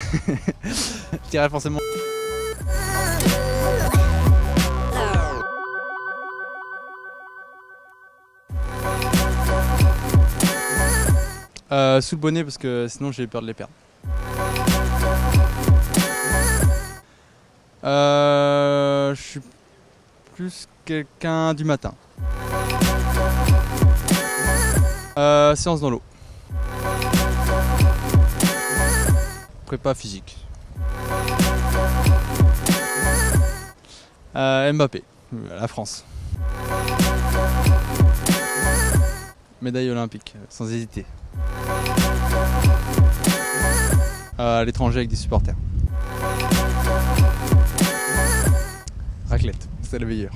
Je dirais forcément. Sous le bonnet parce que sinon j'ai peur de les perdre. Je suis plus quelqu'un du matin. Séance dans l'eau. Prépa physique. Mbappé, la France. Médaille olympique, sans hésiter. À l'étranger avec des supporters. Raclette, c'est le meilleur.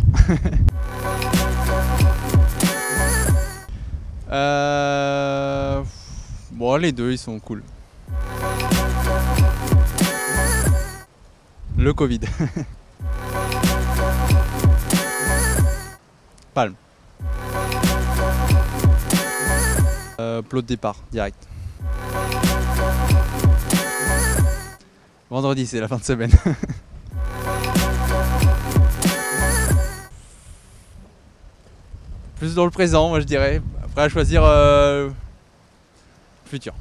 Bon, les deux ils sont cool. Le Covid. Palme. Plot de départ, direct. Vendredi, c'est la fin de semaine. Plus dans le présent, moi je dirais. Après à choisir futur.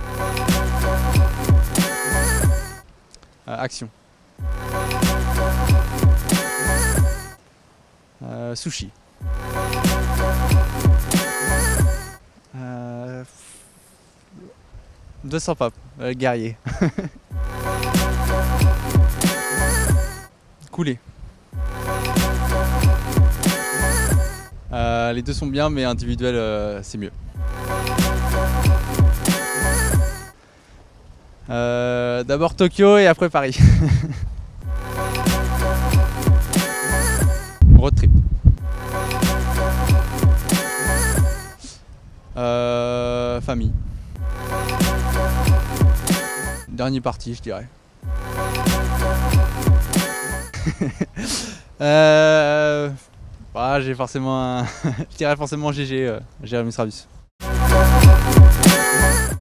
Action. Sushi. De sympa, guerrier. Couler. Les deux sont bien, mais individuel c'est mieux. D'abord Tokyo et après Paris. Road trip. Famille. Dernier parti, je dirais. Bah, j'ai forcément un... je dirais forcément GG, Jérémy Stradus.